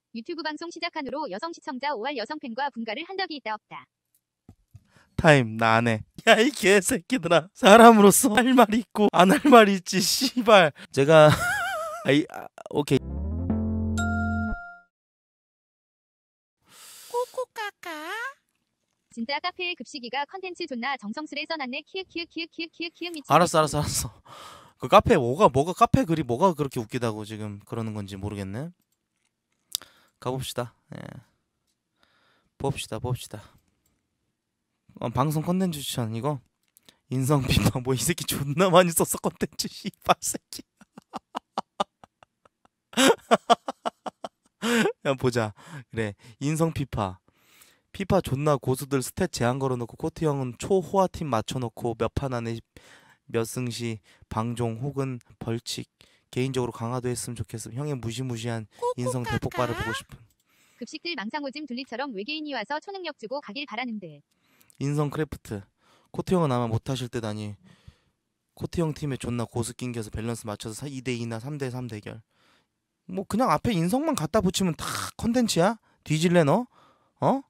유튜브 방송 시작한 후로 여성 시청자 5할 여성 팬과 분가를 한 적이 있다 없다. 타임 나 안 해. 야 이 개새끼들아. 사람으로서 할 말이 있고 안 할 말이 있지. 씨발. 제가 오케이. 꼬꼬까까. 진짜 카페의 급식이가 컨텐츠 존나 정성스레 써놨네. 키읔 미치. 알았어. 그 카페 뭐가 카페 글이 뭐가 그렇게 웃기다고 지금 그러는 건지 모르겠네. 가봅시다. 예. 봅시다. 방송 컨텐츠 추천 이거 인성 비파 뭐 이 새끼 존나 많이 썼어 컨텐츠 씨발 새끼. 야 보자. 그래 인성 피파 존나 고수들 스탯 제한 걸어놓고 코트 형은 초호화팀 맞춰놓고 몇 판 안에 몇 승시 방종 혹은 벌칙 개인적으로 강화도 했으면 좋겠음. 형의 무시무시한 인성 대폭발을 보고 싶음. 급식들 망상오짐 둘리처럼 외계인이 와서 초능력 주고 가길 바라는데. 인성 크래프트 코트 형은 아마 못하실 듯. 아니 코트 형 팀에 존나 고수 낑겨서 밸런스 맞춰서 2대2나 3대3 대결. 뭐 그냥 앞에 인성만 갖다 붙이면 다 컨텐츠야? 뒤질래 너? 어?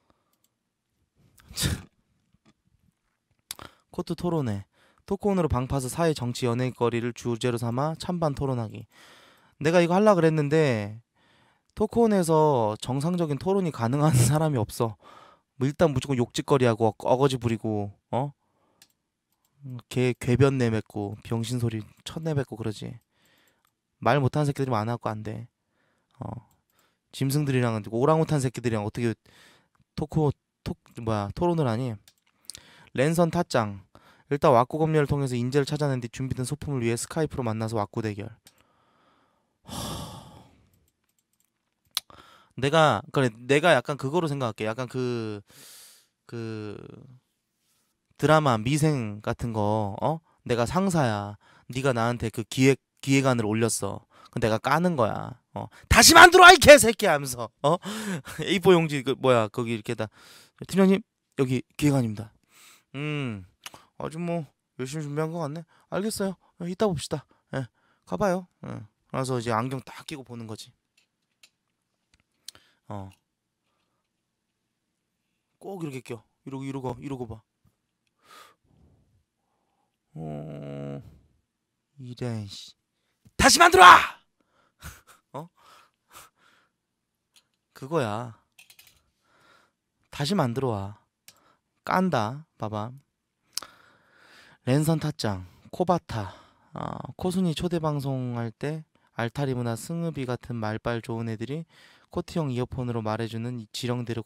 코트 토론회 토크온으로 방파서 사회 정치 연예거리를 주제로 삼아 찬반 토론하기. 내가 이거 하려고 그랬는데 토크온에서 정상적인 토론이 가능한 사람이 없어. 뭐 일단 무조건 욕짓거리하고 어거지 부리고 궤변 내뱉고 병신소리 첫 내뱉고 그러지. 말 못하는 새끼들이 많아갖고 안 돼. 짐승들이랑 오랑우탄 새끼들이랑 어떻게 토론을 하니? 랜선 타짱 일단 왁구 검열을 통해서 인재를 찾아낸 뒤 준비된 소품을 위해 스카이프로 만나서 왁구 대결. 내가 약간 그거로 생각할게. 약간 그 드라마 미생 같은 거 내가 상사야. 네가 나한테 그 기획안을 올렸어. 그 내가 까는 거야. 다시 만들어 이 개새끼 하면서 A4 용지 그 뭐야 거기 이렇게 다 팀장님 여기 기획안입니다. 아주 뭐 열심히 준비한 것 같네. 알겠어요. 이따 봅시다. 예, 가봐요. 그래서 이제 안경 딱 끼고 보는 거지. 꼭 이렇게 껴. 이러고 봐. 이래 씨. 다시 만들어! 그거야. 다시 만들어 와. 깐다. 봐봐. 랜선 타짱, 코바타, 코순이 초대 방송할 때 알타리무나 승읍이 같은 말빨 좋은 애들이 코트형 이어폰으로 말해주는 이 지령대로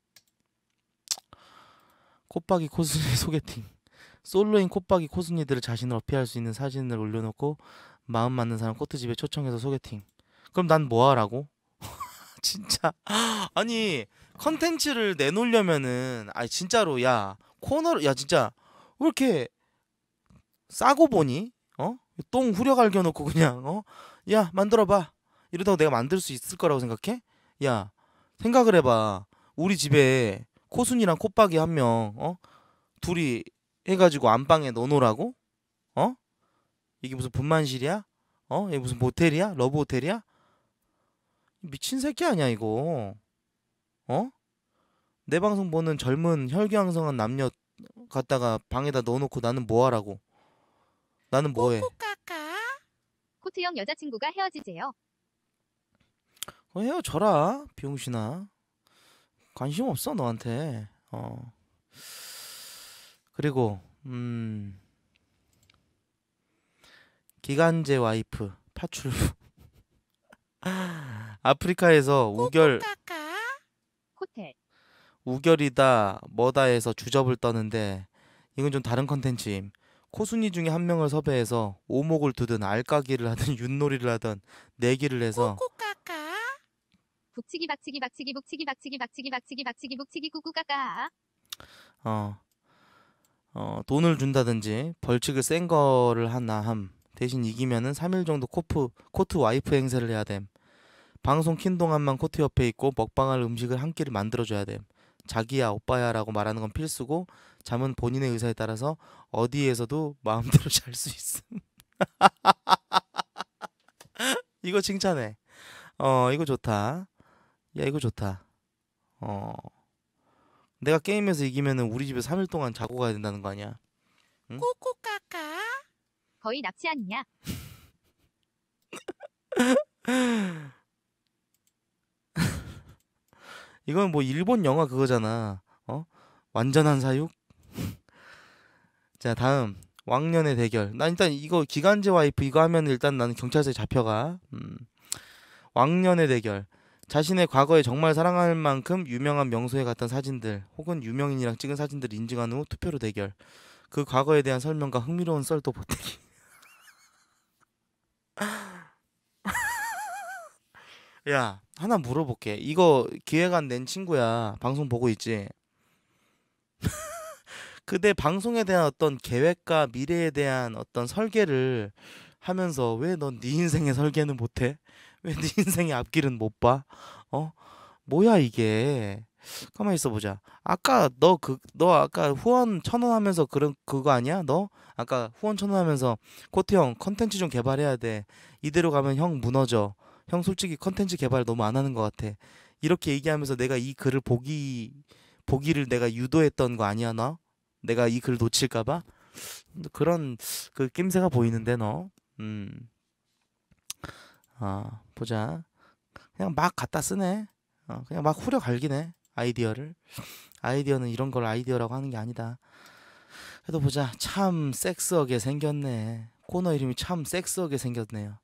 콧박이 코순이 소개팅. 솔로인 콧박이 코순이들을 자신을 어필할 수 있는 사진을 올려놓고 마음 맞는 사람 코트집에 초청해서 소개팅. 그럼 난 뭐하라고? 진짜 아니 컨텐츠를 내놓으려면은 아니 진짜로 야 코너를 야 진짜 왜 이렇게 싸고 보니? 똥 후려 갈겨놓고 그냥 야 만들어봐 이러다가 내가 만들 수 있을 거라고 생각해? 야 생각을 해봐. 우리 집에 코순이랑 콧박이 한 명 둘이 해가지고 안방에 넣어놓으라고? 이게 무슨 분만실이야? 이게 무슨 모텔이야? 러브 호텔이야? 미친 새끼 아니야 이거? 내 방송 보는 젊은 혈기왕성한 남녀 갖다가 방에다 넣어놓고 나는 뭐하라고? 나는 뭐해? 코트형 여자친구가 헤어지재요. 헤어져라 비용신아. 관심 없어 너한테. 그리고 기간제 와이프 파출 아프리카에서 코텔 우결이다 뭐다 해서 주접을 떠는데 이건 좀 다른 컨텐츠임. 코순이 중에 한 명을 섭외해서 오목을 두든 알까기를 하든 윷놀이를 하든 내기를 해서 북치기 박치기 꾹꾹까까. 돈을 준다든지 벌칙을 센 거를 하나 함. 대신 이기면은 3일 정도 코트 와이프 행세를 해야 됨. 방송 킨 동안만 코트 옆에 있고 먹방할 음식을 한 끼를 만들어줘야 됨. 자기야 오빠야 라고 말하는 건 필수고 잠은 본인의 의사에 따라서 어디에서도 마음대로 잘 수 있음. 이거 칭찬해. 이거 좋다. 야 이거 좋다. 어 내가 게임에서 이기면은 우리 집에 3일 동안 자고 가야 된다는 거 아니야? 응? 꼬꼬까까. 거의 납치 아니냐? 이건 뭐 일본 영화 그거잖아. 완전한 사육? 자, 다음. 왕년의 대결. 나 일단 이거 기간제 와이프 이거 하면 일단 나는 경찰서에 잡혀가. 왕년의 대결. 자신의 과거에 정말 사랑할 만큼 유명한 명소에 갔던 사진들 혹은 유명인이랑 찍은 사진들을 인증한 후 투표로 대결. 그 과거에 대한 설명과 흥미로운 썰도 보태기. 야, 하나 물어볼게. 이거 기획안 낸 친구야. 방송 보고 있지? 그대 방송에 대한 어떤 계획과 미래에 대한 어떤 설계를 하면서 왜 넌 네 인생의 설계는 못해? 왜 네 인생의 앞길은 못 봐? 어? 뭐야 이게? 가만히 있어 보자. 아까 너 아까 후원 1,000원 하면서 그런 그거 아니야? 너 아까 후원 1,000원 하면서 코트 형 컨텐츠 좀 개발해야 돼. 이대로 가면 형 무너져. 형 솔직히 컨텐츠 개발 너무 안 하는 것 같아. 이렇게 얘기하면서 내가 이 글을 보기를 내가 유도했던 거 아니야, 너? 내가 이 글 놓칠까 봐? 그런 그 낌새가 보이는데 너. 음. 보자. 그냥 막 갖다 쓰네. 그냥 막 후려 갈기네. 아이디어를. 아이디어는 이런 걸 아이디어라고 하는 게 아니다. 그래도 보자. 참 섹스하게 생겼네. 코너 이름이 참 섹스하게 생겼네요.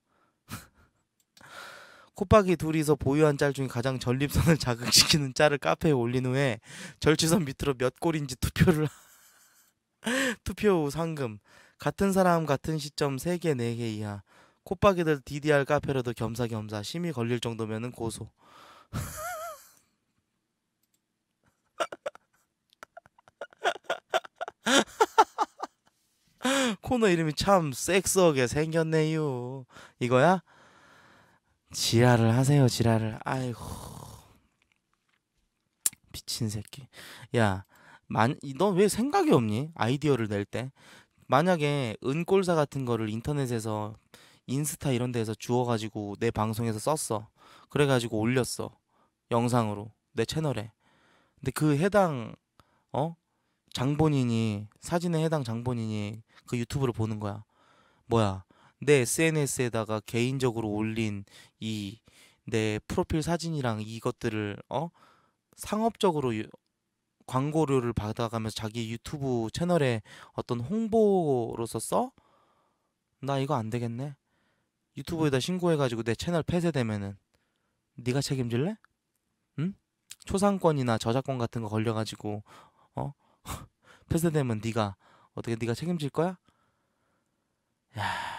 콧박이 둘이서 보유한 짤 중에 가장 전립선을 자극시키는 짤을 카페에 올린 후에 절취선 밑으로 몇 골인지 투표를 투표 후 상금. 같은 사람 같은 시점 3개 4개 이하. 콧박이들 DDR 카페라도 겸사겸사 심의 걸릴 정도면은 고소. 코너 이름이 참 섹스하게 생겼네요. 이거야? 지랄을 하세요, 지랄을. 아이고, 미친 새끼. 야, 너 왜 생각이 없니? 아이디어를 낼 때. 만약에 은꼴사 같은 거를 인터넷에서 인스타 이런 데에서 주워가지고 내 방송에서 썼어. 그래가지고 올렸어. 영상으로. 내 채널에. 근데 그 해당, 어? 장본인이, 사진에 해당 장본인이 그 유튜브를 보는 거야. 뭐야, 내 SNS에다가 개인적으로 올린 이 내 프로필 사진이랑 이것들을 상업적으로 광고료를 받아가면서 자기 유튜브 채널에 어떤 홍보로서 써? 나 이거 안 되겠네. 유튜브에다 신고해가지고 내 채널 폐쇄되면은 네가 책임질래? 응? 초상권이나 저작권 같은 거 걸려가지고 어 폐쇄되면 네가 어떻게 네가 책임질 거야? 야,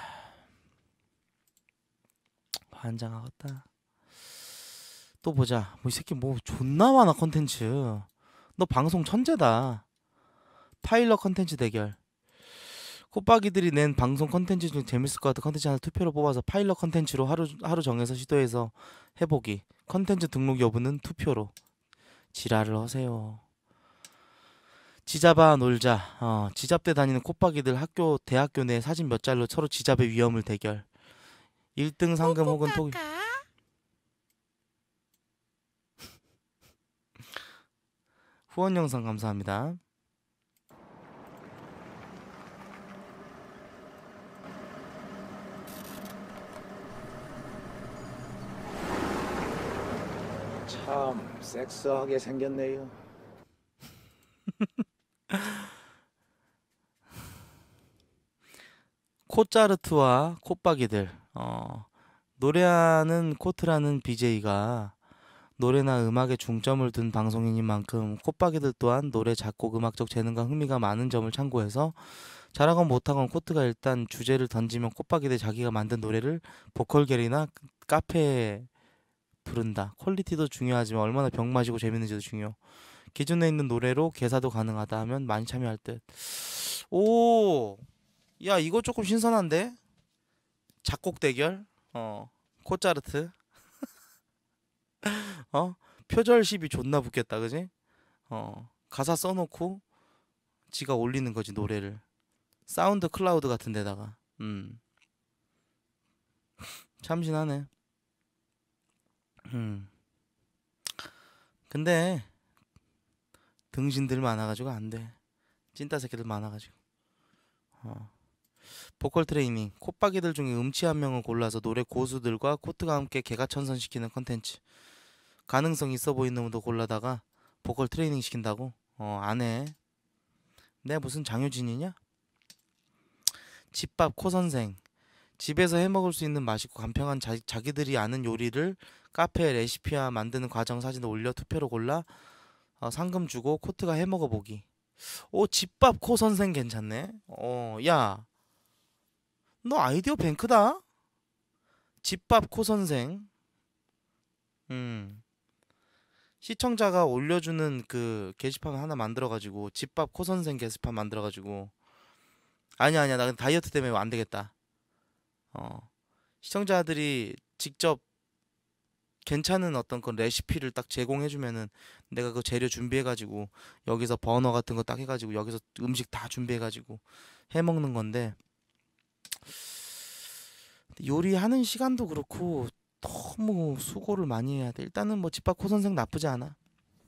환장하겠다. 또 보자. 뭐 이 새끼 뭐 존나 많아 컨텐츠. 너 방송 천재다. 파일럿 컨텐츠 대결. 콧박이들이 낸 방송 컨텐츠 중 재밌을 것 같은 컨텐츠 하나 투표로 뽑아서 파일럿 컨텐츠로 하루 정해서 시도해서 해보기. 컨텐츠 등록 여부는 투표로. 지랄을 하세요. 지잡아 놀자. 지잡대 다니는 콧박이들 대학교 내 사진 몇 장로 서로 지잡의 위험을 대결. 1등 상금 혹은 꼬꼬까까. 후원 영상 감사합니다. 참 섹스하게 생겼네요. 코짜르트와 콧박이들. 노래하는 코트라는 BJ가 노래나 음악에 중점을 둔 방송인인 만큼 콧박이들 또한 노래, 작곡, 음악적 재능과 흥미가 많은 점을 참고해서 잘하건 못하건 코트가 일단 주제를 던지면 콧박이들 자기가 만든 노래를 보컬갤이나 카페에 부른다. 퀄리티도 중요하지만 얼마나 병 마시고 재밌는지도 중요. 기존에 있는 노래로 개사도 가능하다 하면 많이 참여할 듯. 오, 야 이거 조금 신선한데? 작곡 대결? 코짜르트? 표절 시비 존나 붙겠다, 그지? 가사 써놓고 지가 올리는 거지 노래를. 사운드 클라우드 같은 데다가. 참신하네. 음. 근데 등신들 많아가지고 안 돼. 찐따 새끼들 많아가지고. 보컬 트레이닝. 콧박이들 중에 음치 한 명을 골라서 노래 고수들과 코트가 함께 개가천선시키는 컨텐츠. 가능성 있어 보이는 놈도 골라다가 보컬 트레이닝 시킨다고? 안 해. 내가 무슨 장효진이냐? 집밥 코선생. 집에서 해먹을 수 있는 맛있고 간편한 자기들이 아는 요리를 카페에 레시피와 만드는 과정 사진을 올려 투표로 골라 상금 주고 코트가 해먹어 보기. 오, 집밥 코선생 괜찮네. 야, 너 아이디어 뱅크다. 집밥 코선생. 시청자가 올려주는 그 게시판 하나 만들어가지고 집밥 코선생 게시판 만들어가지고 아니야 나 다이어트 때문에 안 되겠다. 시청자들이 직접 괜찮은 어떤 그 레시피를 딱 제공해주면은 내가 그 재료 준비해가지고 여기서 버너 같은 거 딱 해가지고 여기서 음식 다 준비해가지고 해먹는 건데 요리하는 시간도 그렇고 너무 수고를 많이 해야 돼. 일단은 뭐 집밥 코선생 나쁘지 않아.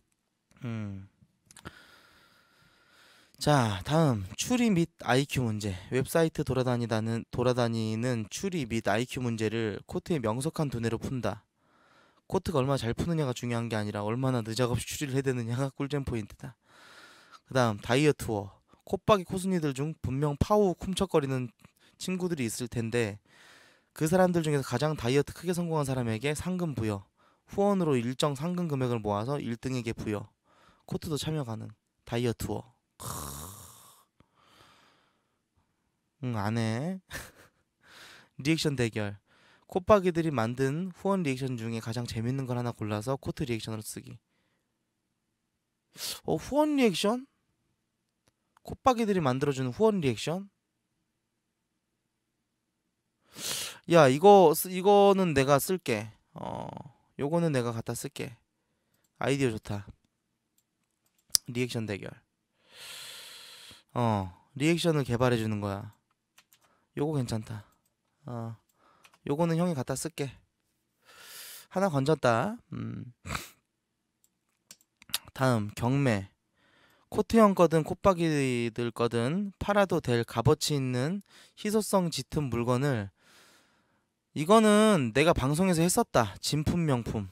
자, 다음 추리 및 IQ 문제. 웹사이트 돌아다니는 추리 및 IQ 문제를 코트의 명석한 두뇌로 푼다. 코트가 얼마나 잘 푸느냐가 중요한 게 아니라 얼마나 늦어없이 추리를 해대느냐가 꿀잼 포인트다. 그 다음 다이어트워. 콧박이 코순이들 중 분명 파우 쿰척거리는 친구들이 있을 텐데 그 사람들 중에서 가장 다이어트 크게 성공한 사람에게 상금 부여. 후원으로 일정 상금 금액을 모아서 1등에게 부여. 코트도 참여 가능. 다이어트워. 안 해. 리액션 대결. 콧박이들이 만든 후원 리액션 중에 가장 재밌는 걸 하나 골라서 코트 리액션으로 쓰기. 후원 리액션? 콧박이들이 만들어주는 후원 리액션? 야, 이거는 내가 쓸게. 요거는 내가 갖다 쓸게. 아이디어 좋다. 리액션 대결. 리액션을 개발해 주는 거야. 요거 괜찮다. 요거는 형이 갖다 쓸게. 하나 건졌다. 다음 경매. 코트형 거든 콧박이들 거든 팔아도 될 값어치 있는 희소성 짙은 물건을 이거는 내가 방송에서 했었다. 진품 명품.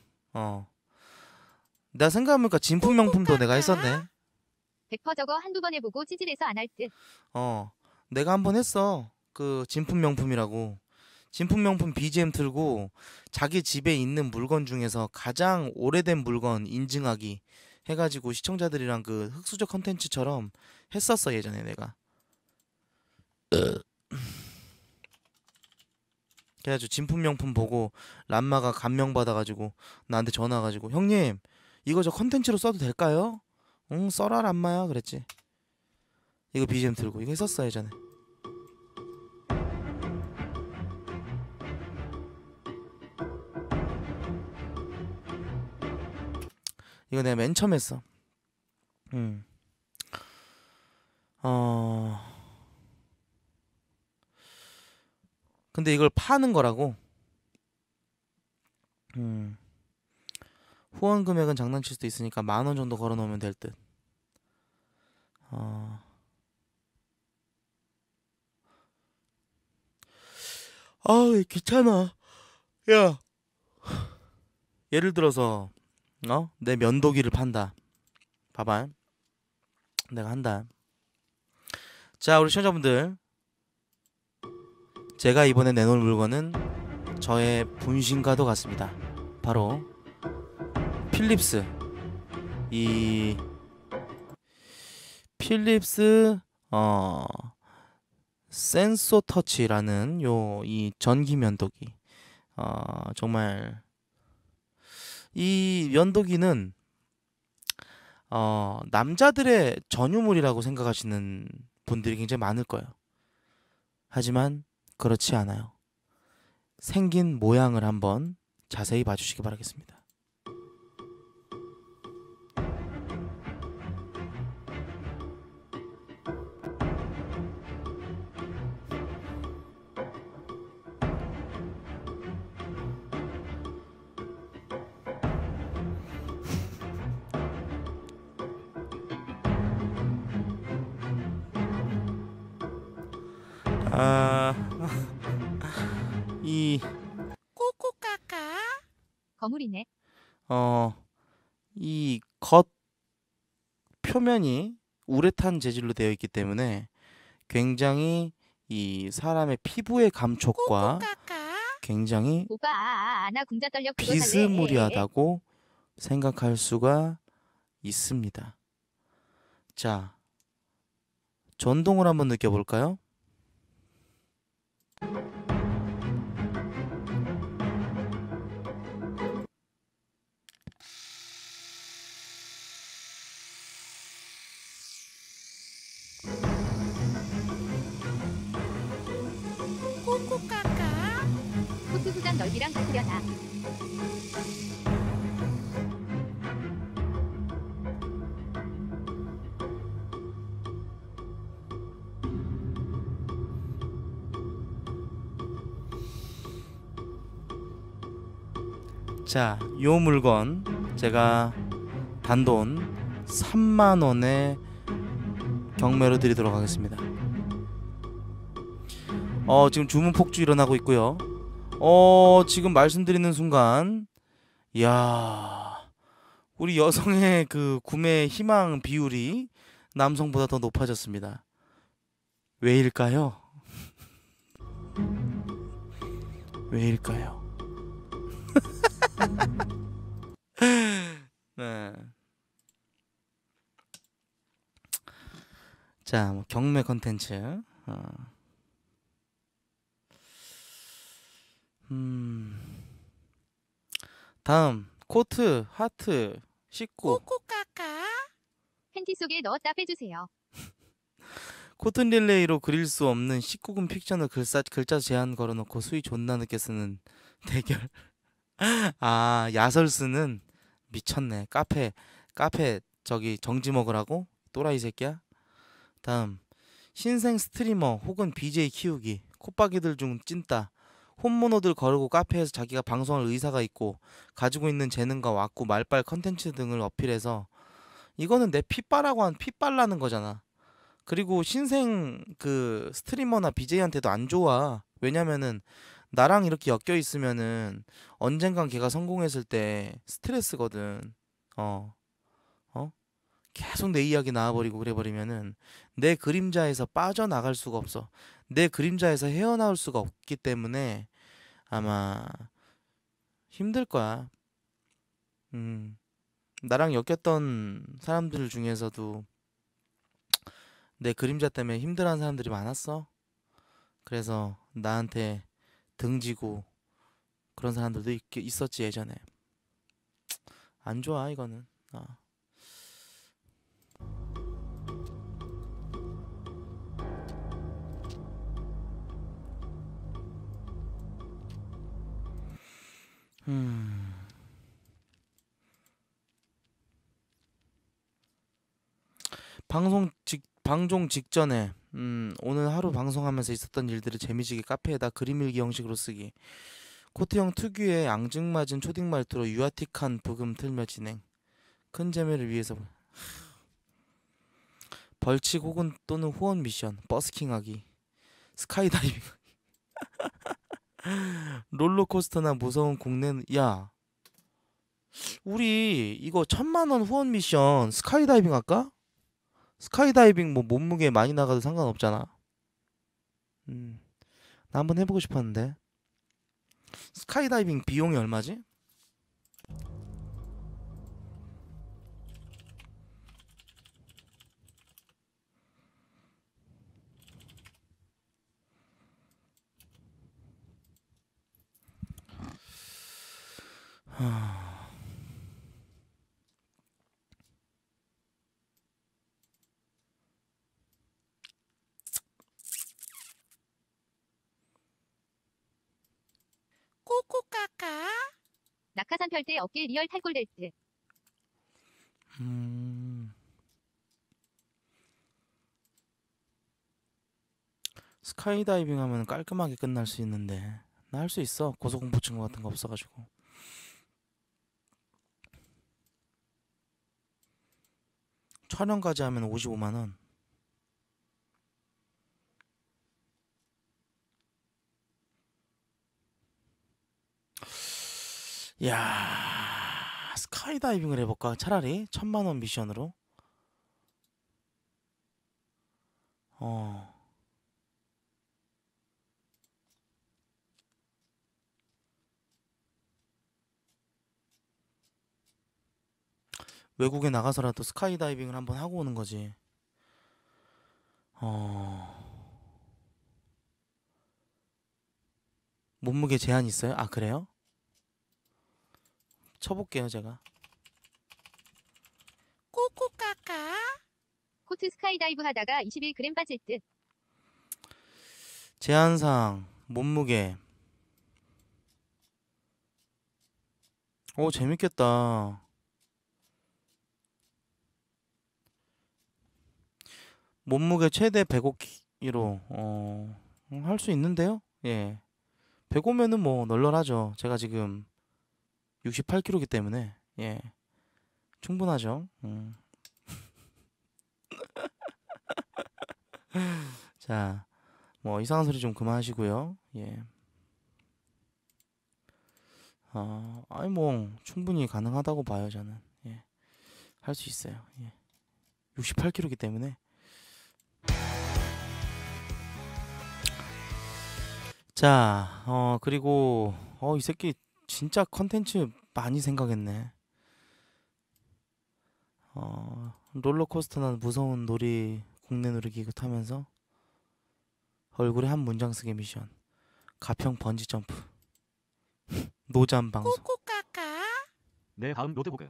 내가 생각해보니까 진품 명품도 내가 했었네. 100% 저거 한두 번 해보고 찌질해서 안 할 듯. 내가 한번 했어. 그 진품 명품이라고. 진품 명품 BGM 틀고 자기 집에 있는 물건 중에서 가장 오래된 물건 인증하기 해가지고 시청자들이랑 그 흑수저 컨텐츠처럼 했었어 예전에 내가. 그래가지고 진품 명품 보고 람마가 감명 받아가지고 나한테 전화 와가지고 형님 이거 저 컨텐츠로 써도 될까요? 응 써라 람마야 그랬지. 이거 BGM 틀고 이거 했었어 예전에. 이거 내가 맨 처음 했어. 근데 이걸 파는 거라고. 후원 금액은 장난칠 수도 있으니까 10,000원 정도 걸어 놓으면 될 듯. 귀찮아. 야. 예를 들어서 내 면도기를 판다. 봐봐. 내가 한다. 자, 우리 시청자분들. 제가 이번에 내놓을 물건은 저의 분신과도 같습니다. 바로 필립스. 이 필립스 센소 터치라는 이 전기 면도기. 정말 이 면도기는 남자들의 전유물이라고 생각하시는 분들이 굉장히 많을 거예요. 하지만 그렇지 않아요. 생긴 모양을 한번 자세히 봐주시기 바라겠습니다. 아, 이, 거물이네. 이 겉 표면이 우레탄 재질로 되어 있기 때문에 굉장히 이 사람의 피부의 감촉과 굉장히 오빠 나 궁자 떨려 그거 살래. 비스무리하다고 생각할 수가 있습니다. 자, 전동을 한번 느껴볼까요? 코트 후장 넓이랑 같으려나. 자, 요 물건 제가 단돈 3만원에 경매로 드리도록 하겠습니다. 지금 주문 폭주 일어나고 있고요. 지금 말씀드리는 순간, 이야, 우리 여성의 그 구매 희망 비율이 남성보다 더 높아졌습니다. 왜일까요? 왜일까요? 네. 자, 뭐 경매 컨텐츠. 다음 코트 하트 19 팬티 속에 넣었다 빼주세요. 코튼 릴레이로 그릴 수 없는 19금 픽션을 글자 제한 걸어놓고 수위 존나 늦게 쓰는 대결. 아, 야설 쓰는 미쳤네. 카페 저기 정지 먹으라고? 또라이 새끼야. 다음 신생 스트리머 혹은 BJ 키우기. 콧박이들 중 찐따. 홈모노들 거르고 카페에서 자기가 방송할 의사가 있고 가지고 있는 재능과 왁구 말빨 컨텐츠 등을 어필해서 이거는 내 핏바라고 한 핏발라는 거잖아. 그리고 신생 그 스트리머나 BJ한테도 안 좋아. 왜냐면은 나랑 이렇게 엮여 있으면은 언젠간 걔가 성공했을 때 스트레스거든. 어, 어? 계속 내 이야기 나와버리고 그래버리면은 내 그림자에서 빠져나갈 수가 없어. 내 그림자에서 헤어나올 수가 없기 때문에 아마 힘들 거야. 나랑 엮였던 사람들 중에서도 내 그림자 때문에 힘들어하는 사람들이 많았어. 그래서 나한테 등지고 그런 사람들도 있었지 예전에. 안 좋아 이거는. 방송 직전에 오늘 하루 방송하면서 있었던 일들을 재미지게 카페에다 그림일기 형식으로 쓰기. 코트형 특유의 앙증맞은 초딩 말투로 유아틱한 부금 틀며 진행. 큰 재미를 위해서 벌칙 혹은 또는 후원 미션. 버스킹하기. 스카이다이빙. 롤러코스터나 무서운 국내. 야, 우리 이거 1,000만원 후원 미션 스카이다이빙 할까? 스카이다이빙 뭐 몸무게 많이 나가도 상관없잖아. 나 한번 해보고 싶었는데. 스카이다이빙 비용이 얼마지? 낙하산 펼 때 어깨 리얼 탈골 될 듯. 스카이다이빙 하면 깔끔하게 끝날 수 있는데 나 할 수 있어. 고소공포증 같은 거 없어가지고. 촬영까지 하면 55만원. 야, 스카이다이빙을 해볼까? 차라리 1000만원 미션으로. 어. 외국에 나가서라도 스카이다이빙을 한번 하고 오는 거지. 몸무게 제한 있어요? 아, 그래요? 쳐볼게요, 제가. 꼬꼬까까. 코트 스카이다이브 하다가 21g 빠질 듯. 제한상 몸무게. 오, 재밌겠다. 몸무게 최대 105kg. 할 수 있는데요? 예. 105면은 뭐 널널하죠. 제가 지금 68kg이기 때문에 예. 충분하죠. 자, 뭐 이상한 소리 좀 그만하시고요. 예. 아니 뭐 충분히 가능하다고 봐요, 저는. 예. 할 수 있어요. 예. 68kg이기 때문에. 자, 그리고 이 새끼 진짜 컨텐츠 많이 생각했네. 롤러코스터나 무서운 놀이, 국내 놀이기구 타면서 얼굴에 한 문장 쓰기 미션, 가평 번지 점프, 노잠 방송, 네, 다음 노트북.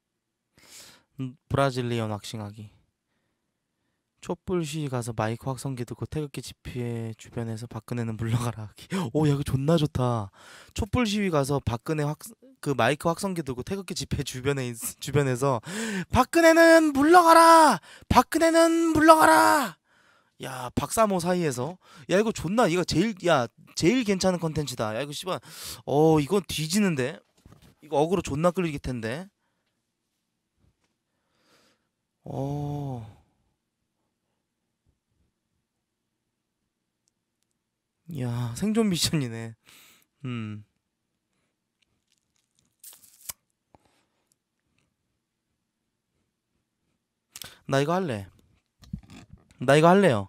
브라질리언 왁싱하기, 촛불 시위 가서 마이크 확성기 듣고 태극기 집회 주변에서 박근혜는 물러가라 하기. 오, 야, 이거 존나 좋다. 촛불 시위 가서 박근혜 그 마이크 확성기 들고 태극기 집회 주변에서 박근혜는 물러가라! 박근혜는 물러가라! 야, 박사모 사이에서. 야, 이거 존나, 이거 제일 괜찮은 컨텐츠다. 야, 이거 씨발, 이거 뒤지는데? 이거 어그로 존나 끌릴 텐데? 야, 생존 미션이네. 나 이거 할래. 나 이거 할래요.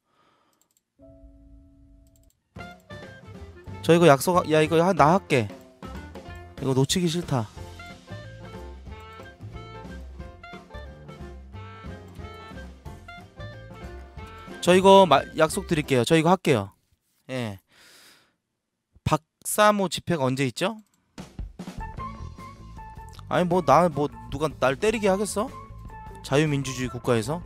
저 이거 야, 이거 나 할게. 이거 놓치기 싫다. 저 이거 약속 드릴게요. 저 이거 할게요. 예. 박사모 집회가 언제 있죠? 아니 뭐 누가 날 때리게 하겠어? 자유민주주의 국가에서?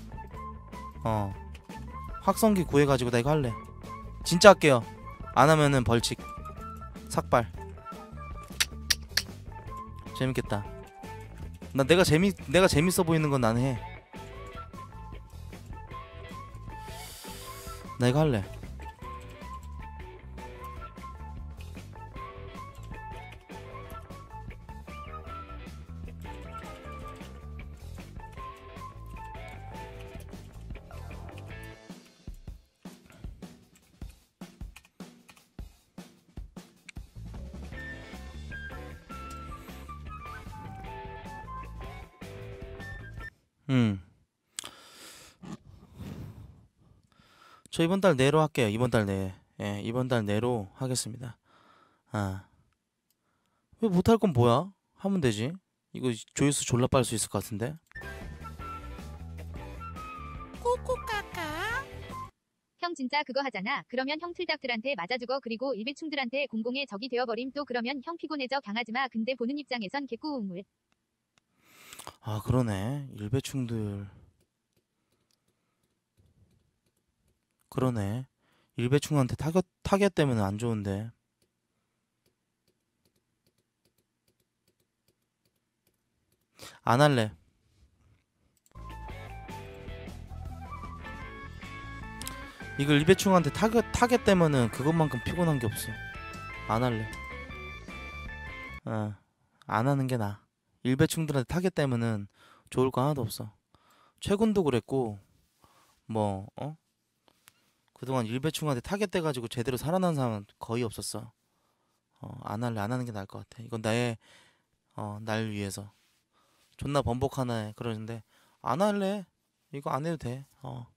확성기 구해가지고 나 이거 할래. 진짜 할게요. 안 하면은 벌칙. 삭발. 재밌겠다. 내가 재밌어 보이는 건 난 해. 나 이거 할래. 저 이번 달 내로 할게요. 이번 달 내. 예, 이번 달 내로 하겠습니다. 왜 못할 건 뭐야? 하면 되지. 이거 조회수 졸라 빨 수 있을 것 같은데. 형 진짜 그거 하잖아. 그러면 형 틀닥들한테 맞아 죽어. 그리고 일배충들한테 공공의 적이 되어버림. 또 그러면 형 피곤해져. 강하지마. 근데 보는 입장에선 개꿀물. 아, 그러네. 일배충들. 그러네. 일배충한테 타겟 때문에 안 좋은데. 안 할래. 이거 일배충한테 타겟 때문에 그것만큼 피곤한 게 없어. 안 할래. 안 하는 게 나아. 일배충들한테 타겟 때문에 좋을 거 하나도 없어. 최군도 그랬고, 뭐, 그동안 일배충한테 타겟돼가지고 제대로 살아난 사람은 거의 없었어. 안 할래. 안 하는 게 나을 것 같아. 이건 나의 날 위해서. 존나 번복하네 그러는데 안 할래. 이거 안 해도 돼.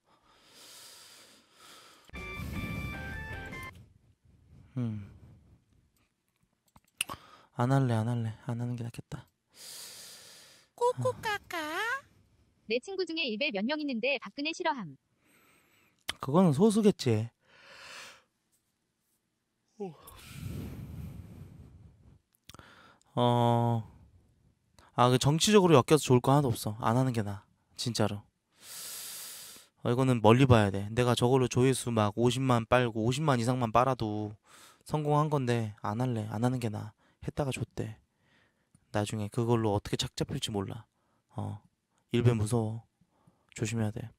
안 할래. 안 할래. 안 하는 게 낫겠다. 내 친구 중에 일베 몇 명 있는데 박근혜 싫어함. 그거는 소수겠지. 그 정치적으로 엮여서 좋을 거 하나도 없어. 안 하는 게 나아. 진짜로. 이거는 멀리 봐야 돼. 내가 저걸로 조회수 막 50만 빨고 50만 이상만 빨아도 성공한 건데 안 할래. 안 하는 게 나아. 했다가 줬대. 나중에 그걸로 어떻게 착 잡힐지 몰라. 일배 무서워. 조심해야 돼.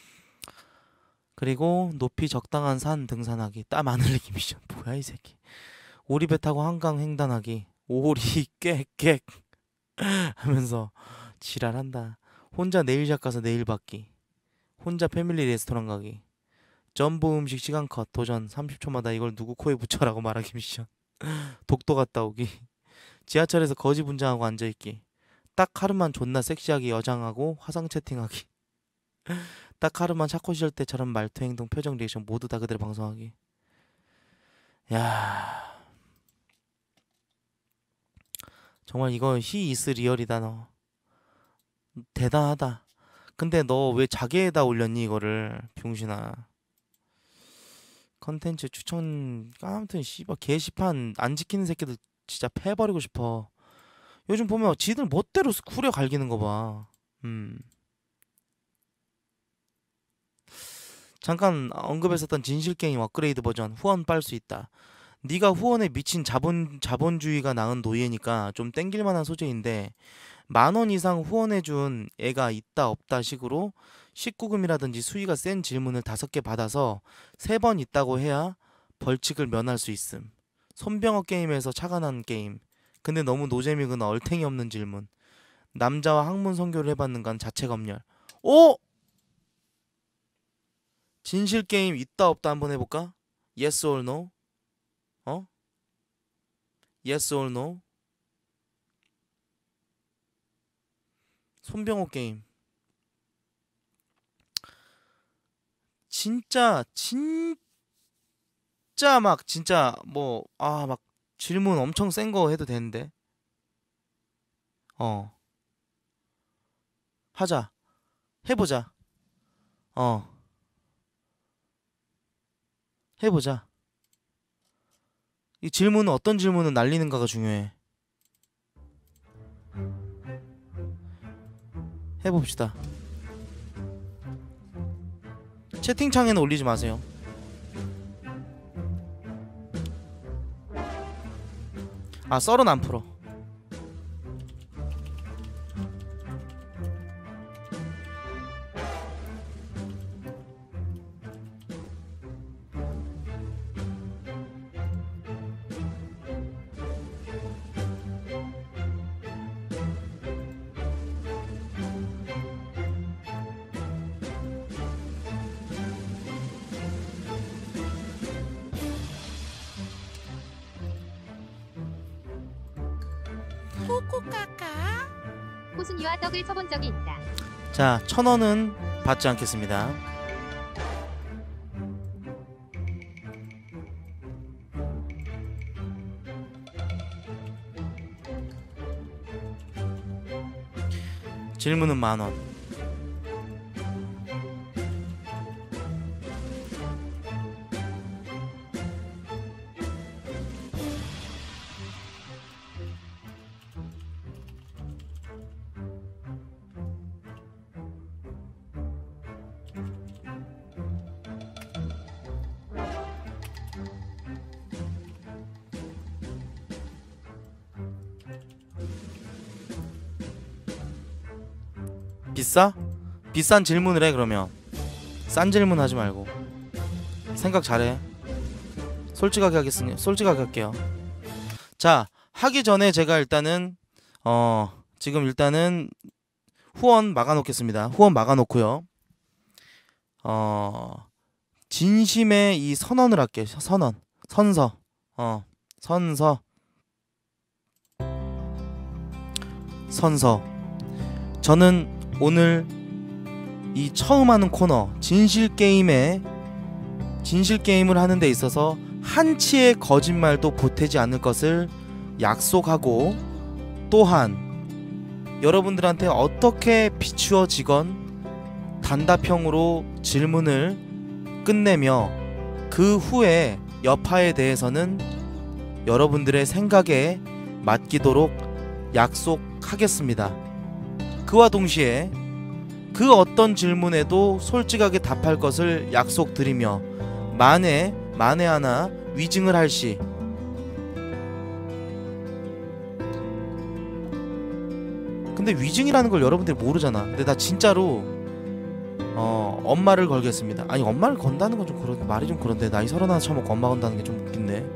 그리고 높이 적당한 산 등산하기. 땀 안 흘리기 미션. 뭐야 이 새끼. 오리배 타고 한강 횡단하기. 오리 꽥꽥 하면서 지랄한다. 혼자 네일샵 가서 네일 받기. 혼자 패밀리 레스토랑 가기. 점보 음식 시간 컷. 도전 30초마다 이걸 누구 코에 붙여라고 말하기 미션. 독도 갔다 오기. 지하철에서 거지 분장하고 앉아있기. 딱 하루만 존나 섹시하게 여장하고 화상 채팅하기. 딱 하루만 찾고 시절 때처럼 말투 행동 표정 리액션 모두 다 그대로 방송하기. 야 정말 이거 히 이스 리얼이다. 너 대단하다. 근데 너 왜 자기에다 올렸니 이거를 병신아. 컨텐츠 추천 아무튼 씨발 게시판 안 지키는 새끼들 진짜 패버리고 싶어. 요즘 보면 지들 멋대로 후려 갈기는 거 봐. 잠깐 언급했었던 진실게임 업그레이드 버전 후원 빨 수 있다. 네가 후원에 미친 자본주의가 낳은 노예니까 좀 땡길만한 소재인데 10,000원 이상 후원해준 애가 있다 없다 식으로 19금이라든지 수위가 센 질문을 5개 받아서 3번 있다고 해야 벌칙을 면할 수 있음. 손병호 게임에서 차가 난 게임. 근데 너무 노잼이거나 얼탱이 없는 질문. 남자와 학문 성교를 해봤는 건 자체 검열. 오! 진실 게임 있다 없다 한번 해볼까? Yes or no? Yes or no? 손병호 게임. 진짜 막 진짜 막 질문 엄청 센 거 해도 되는데. 하자. 해보자. 해보자. 이 질문은 어떤 질문을 날리는가가 중요해. 해봅시다. 채팅창에는 올리지 마세요. 썰은 안 풀어. 호순이와 떡을 쳐본 적이 있다. 자, 1,000원은 받지 않겠습니다. 질문은 10,000원. 비싸? 비싼 질문을 해 그러면. 싼 질문 하지 말고. 생각 잘해. 솔직하게 하겠습니다. 솔직하게 할게요. 자, 하기 전에 제가 일단은 지금 일단은 후원 막아놓겠습니다. 후원 막아놓고요. 진심의 이 선언을 할게요. 선언. 선서. 선서. 선서. 저는 오늘 이 처음 하는 코너 진실 게임을 하는 데 있어서 한치의 거짓말도 보태지 않을 것을 약속하고, 또한 여러분들한테 어떻게 비추어지건 단답형으로 질문을 끝내며 그 후에 여파에 대해서는 여러분들의 생각에 맡기도록 약속하겠습니다. 그와 동시에 그 어떤 질문에도 솔직하게 답할 것을 약속드리며, 만에 하나 위증을 할 시 근데 위증이라는 걸 여러분들이 모르잖아. 근데 나 진짜로 엄마를 걸겠습니다. 아니, 엄마를 건다는 건 좀 그런 말이 좀 그런데, 나이 31 처먹고 엄마 건다는 게 좀 웃긴데.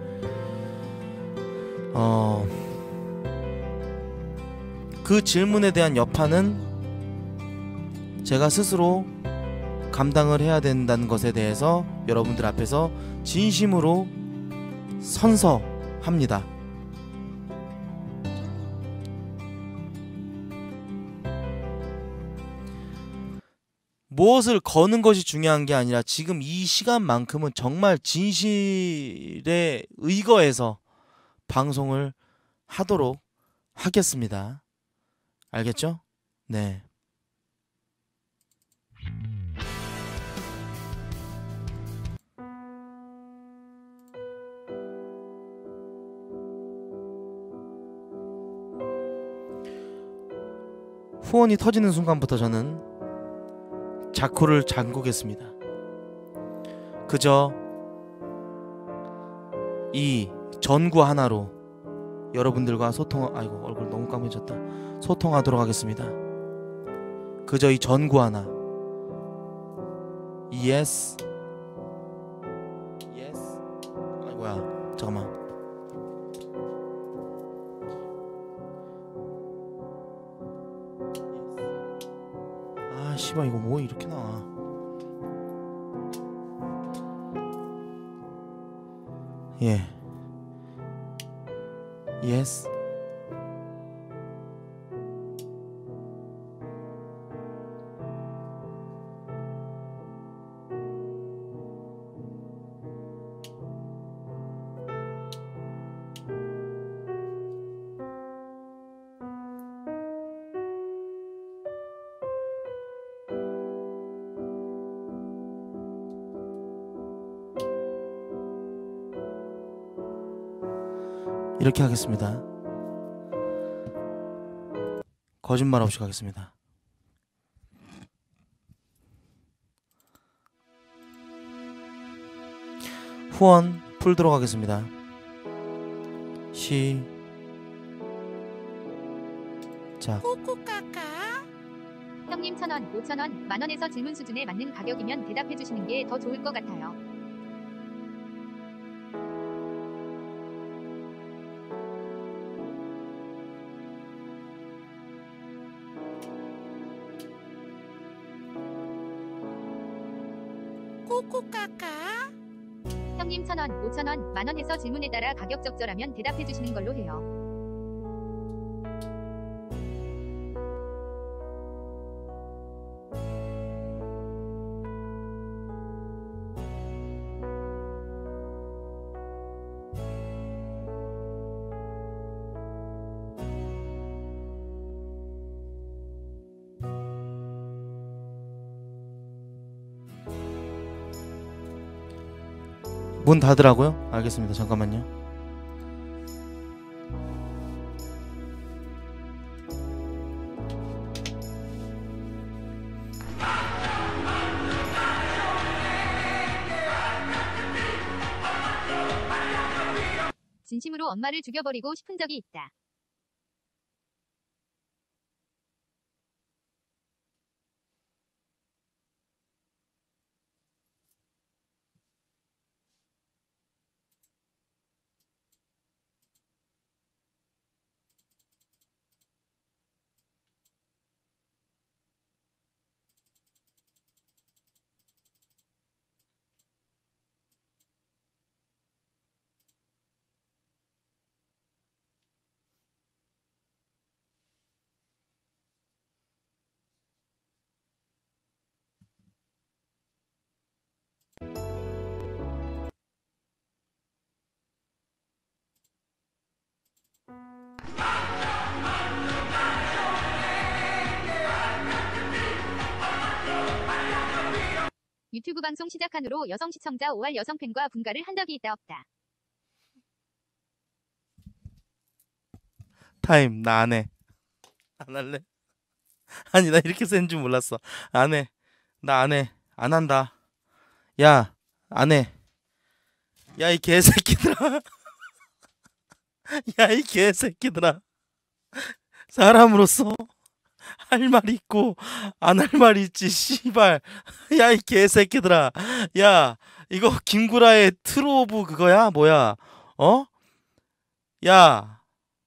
그 질문에 대한 여파는 제가 스스로 감당을 해야 된다는 것에 대해서 여러분들 앞에서 진심으로 선서합니다. 무엇을 거는 것이 중요한 게 아니라 지금 이 시간만큼은 정말 진실에 의거해서 방송을 하도록 하겠습니다. 알겠죠? 네. 후원이 터지는 순간부터 저는 자쿠를 잠그겠습니다. 그저 이 전구 하나로 여러분들과 아이고, 얼굴 너무 까매졌다. 소통하도록 하겠습니다. 그저 이 전구 하나. Yes. 아이고야, 잠깐만. 아 씨발, 이거 뭐 이렇게 나와. 예. Yes. 이렇게 하겠습니다. 거짓말 없이 가겠습니다. 후원 풀도록 하겠습니다. 시작. 형님 1,000원, 5,000원, 만원에서 질문 수준에 맞는 가격이면 대답해주시는 게 더 좋을 것 같아요. 형님 1,000원, 5,000원, 만원에서 질문에 따라 가격 적절하면 대답해주시는 걸로 해요. 문 닫으라고요? 알겠습니다. 잠깐만요. 진심으로 엄마를 죽여버리고 싶은 적이 있다. 유튜브 방송 시작한 후로 여성 시청자 5할 여성 팬과 분가를 한 적이 있다 없다. 타임 나 안 해. 안 할래? 아니 나 이렇게 센 줄 몰랐어. 안 해. 나 안 해. 안 한다. 야, 안 해. 야 이 개새끼들아. 야 이 개새끼들아. 사람으로서 할 말이 있고 안 할 말이 있지 씨발. 야 이 개새끼들아. 야 이거 김구라의 트루 오브 그거야 뭐야 어? 야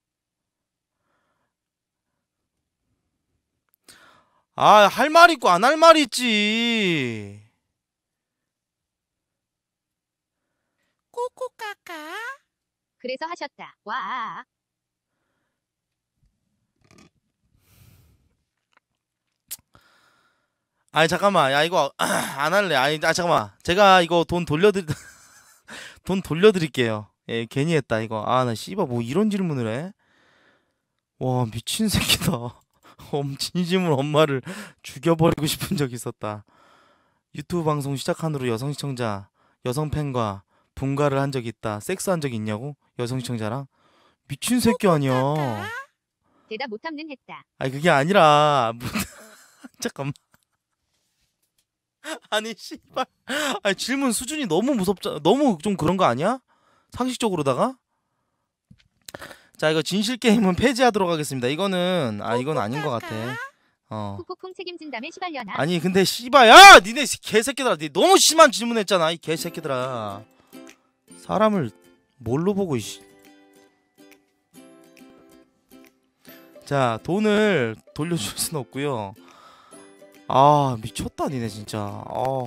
아 할 말 있고 안 할 말 있지. 꼬꼬까까. 그래서 하셨다. 와. 아니 잠깐만 야 이거 안 할래. 아니 잠깐만 제가 이거 돈 돈 돌려드릴게요. 예 괜히 했다 이거. 아 나 씨발 뭐 이런 질문을 해? 와 미친 새끼다. 진심으로 엄마를 죽여버리고 싶은 적이 있었다. 유튜브 방송 시작한 후로 여성 시청자 여성 팬과 분가를 한 적이 있다. 섹스한 적이 있냐고? 여성 시청자랑? 미친 새끼 아니야. 대답 못함는 했다. 아니 그게 아니라 잠깐만. 아니 씨발. 아니 질문 수준이 너무 무섭잖아. 너무 좀 그런 거 아니야? 상식적으로다가. 자 이거 진실 게임은 폐지하도록 하겠습니다. 이거는 이건 아닌 것 같아. 푹푹풍 책임진다며 시발려나. 아니 근데 씨발 야 니네 개새끼들아 니 너무 심한 질문했잖아 이 개새끼들아. 사람을 뭘로 보고 이씨. 자 돈을 돌려줄 순 없고요. 아 미쳤다 니네 진짜.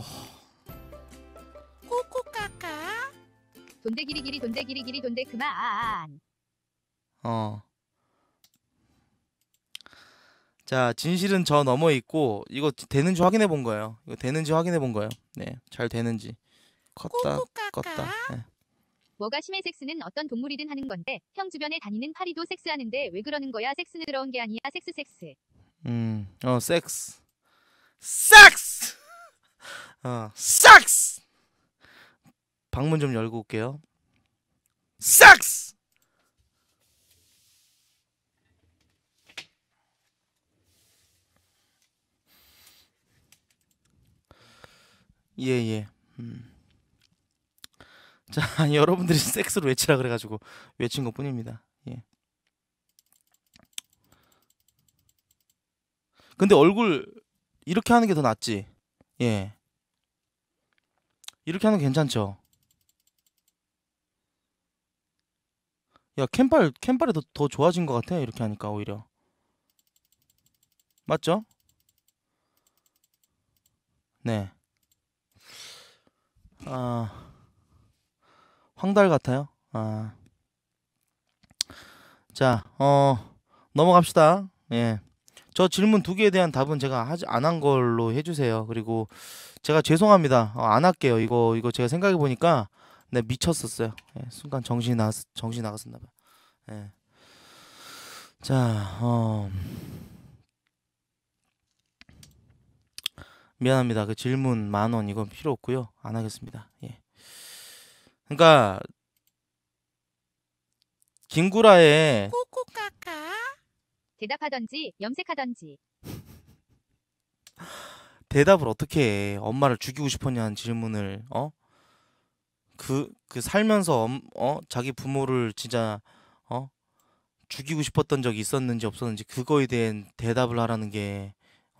꼬꼬까까. 돈대 기리기리 돈대 기리기리 돈대 그만. 자 진실은 저 너머 있고 이거 되는지 확인해 본 거예요. 이거 되는지 확인해 본 거예요. 네, 잘 되는지. 컸다 껐다. 네. 뭐가 심해 섹스는 어떤 동물이든 하는 건데 형 주변에 다니는 파리도 섹스하는데 왜 그러는 거야? 섹스는 들어온 게 아니야. 섹스. 섹스. 섹스. 방문 좀 열고 올게요. 섹스. 예. 자, 여러분들이 섹스로 외치라 그래가지고 외친 것뿐입니다. 예. 근데 얼굴 이렇게 하는 게 더 낫지. 예. 이렇게 하는 게 괜찮죠. 야, 캠빨이 더 좋아진 것 같아. 이렇게 하니까 오히려. 맞죠? 네. 황달 같아요. 자, 넘어갑시다. 예. 저 질문 2개에 대한 답은 제가 안 한 걸로 해주세요. 그리고 제가 죄송합니다. 안 할게요. 이거 제가 생각해 보니까 네, 미쳤었어요. 예, 순간 정신이 나갔었나 봐요. 예. 자, 미안합니다. 그 질문 10,000원 이건 필요 없고요. 안 하겠습니다. 예. 그러니까 김구라의 꼬꼬까까. 대답하던지 염색하던지. 대답을 어떻게 해? 엄마를 죽이고 싶었냐는 질문을 그 살면서 자기 부모를 진짜 죽이고 싶었던 적이 있었는지 없었는지 그거에 대한 대답을 하라는 게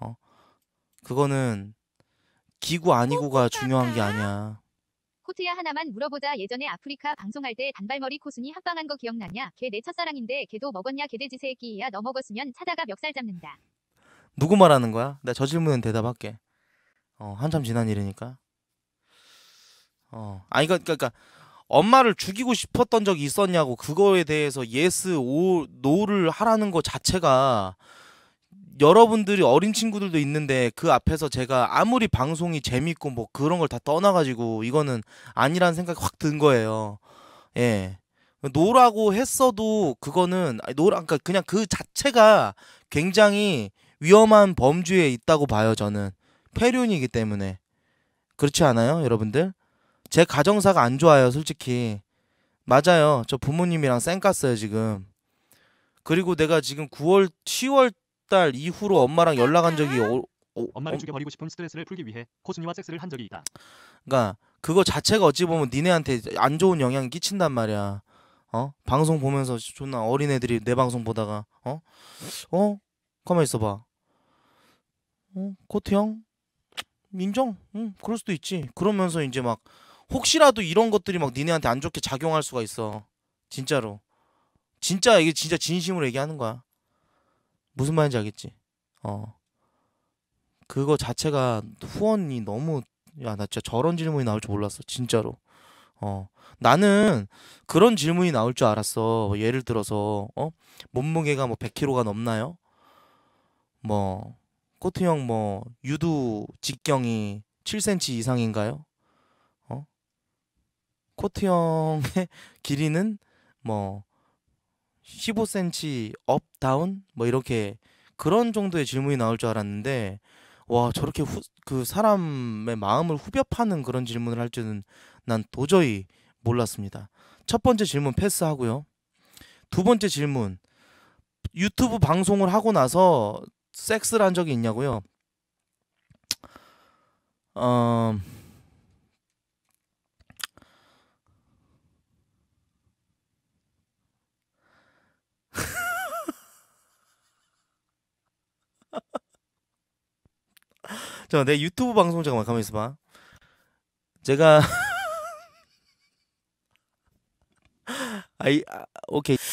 그거는 기구 아니고가 중요한 게 아니야. 코트야 하나만 물어보자. 예전에 아프리카 방송할 때 단발머리 코순이 합방한 거 기억나냐? 걔 내 첫사랑인데 걔도 먹었냐? 개돼지 새끼야. 너 먹었으면 사다가 멱살 잡는다. 누구 말하는 거야? 나 저 질문은 대답할게. 한참 지난 일이니까. 그러니까 엄마를 죽이고 싶었던 적이 있었냐고 그거에 대해서 yes, no를 하라는 거 자체가 여러분들이 어린 친구들도 있는데 그 앞에서 제가 아무리 방송이 재밌고 뭐 그런 걸 다 떠나가지고 이거는 아니라는 생각이 확 든 거예요. 예. 노라고 했어도 그거는 그러니까 그냥 그 자체가 굉장히 위험한 범주에 있다고 봐요. 저는 폐륜이기 때문에 그렇지 않아요, 여러분들? 제 가정사가 안 좋아요, 솔직히. 맞아요. 저 부모님이랑 쌩 깠어요, 지금. 그리고 내가 지금 10월 달 이후로 엄마랑 연락한 적이 엄마를 죽여버리고 싶은 스트레스를 풀기 위해 코순이와 섹스를 한 적이 있다. 그러니까 그거 자체가 어찌 보면 니네한테 안 좋은 영향이 끼친단 말이야. 방송 보면서 존나 어린애들이 내 방송 보다가 가만 있어봐. 코트 형 인정? 응, 그럴 수도 있지. 그러면서 이제 막 혹시라도 이런 것들이 막 니네한테 안 좋게 작용할 수가 있어. 진짜로. 진짜 이게 진짜 진심으로 얘기하는 거야. 무슨 말인지 알겠지? 그거 자체가 후원이 너무 야, 나 진짜 저런 질문이 나올 줄 몰랐어. 진짜로. 나는 그런 질문이 나올 줄 알았어. 예를 들어서 몸무게가 뭐 100kg가 넘나요? 뭐 코트 형 뭐 유두 직경이 7cm 이상인가요? 코트 형의 길이는 뭐 15cm 업 다운 뭐 이렇게 그런 정도의 질문이 나올 줄 알았는데 와 저렇게 그 사람의 마음을 후벼 파는 그런 질문을 할 줄은 난 도저히 몰랐습니다. 첫 번째 질문 패스하고요. 두 번째 질문 유튜브 방송을 하고 나서 섹스를 한 적이 있냐고요? 내 유튜브 방송 잠깐만 가만히 있어봐. 제가 오케이.